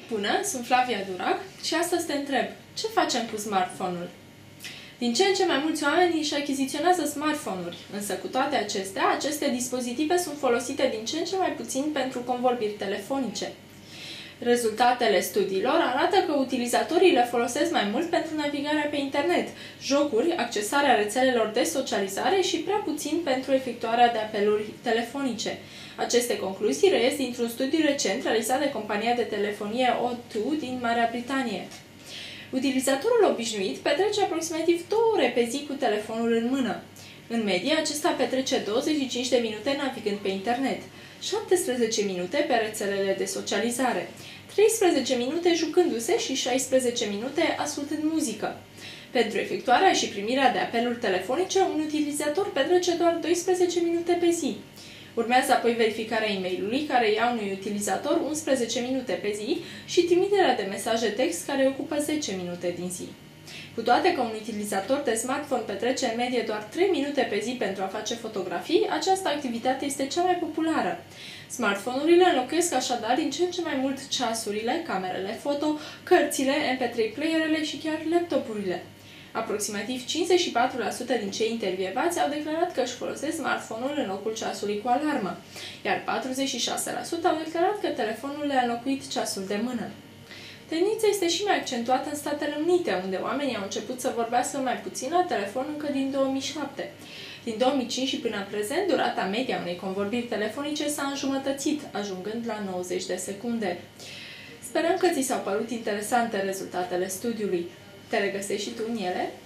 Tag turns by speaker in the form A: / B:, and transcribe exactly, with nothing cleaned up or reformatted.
A: Bună, sunt Flavia Durac și astăzi te întreb, ce facem cu smartphone-ul? Din ce în ce mai mulți oameni își achiziționează smartphone-uri, însă cu toate acestea, aceste dispozitive sunt folosite din ce în ce mai puțin pentru convorbiri telefonice. Rezultatele studiilor arată că utilizatorii le folosesc mai mult pentru navigarea pe internet, jocuri, accesarea rețelelor de socializare și prea puțin pentru efectuarea de apeluri telefonice. Aceste concluzii reies dintr-un studiu recent realizat de compania de telefonie O doi din Marea Britanie. Utilizatorul obișnuit petrece aproximativ două ore pe zi cu telefonul în mână. În medie, acesta petrece douăzeci și cinci de minute navigând pe internet, șaptesprezece minute pe rețelele de socializare, treisprezece minute jucându-se și șaisprezece minute ascultând muzică. Pentru efectuarea și primirea de apeluri telefonice, un utilizator petrece doar doisprezece minute pe zi. Urmează apoi verificarea e-mailului, care ia unui utilizator unsprezece minute pe zi, și trimiterea de mesaje text, care ocupă zece minute din zi. Cu toate că un utilizator de smartphone petrece în medie doar trei minute pe zi pentru a face fotografii, această activitate este cea mai populară. Smartphone-urile înlocuiesc așadar din ce în ce mai mult ceasurile, camerele foto, cărțile, M P trei playerele și chiar laptopurile. Aproximativ cincizeci și patru la sută din cei intervievați au declarat că își folosesc smartphone-ul în locul ceasului cu alarmă, iar patruzeci și șase la sută au declarat că telefonul le-a înlocuit ceasul de mână. Tendința este și mai accentuată în Statele Unite, unde oamenii au început să vorbească mai puțin la telefon încă din două mii șapte. Din două mii cinci și până în prezent, durata media unei convorbiri telefonice s-a înjumătățit, ajungând la nouăzeci de secunde. Sperăm că ți s-au părut interesante rezultatele studiului. Te regăsești și tu în ele?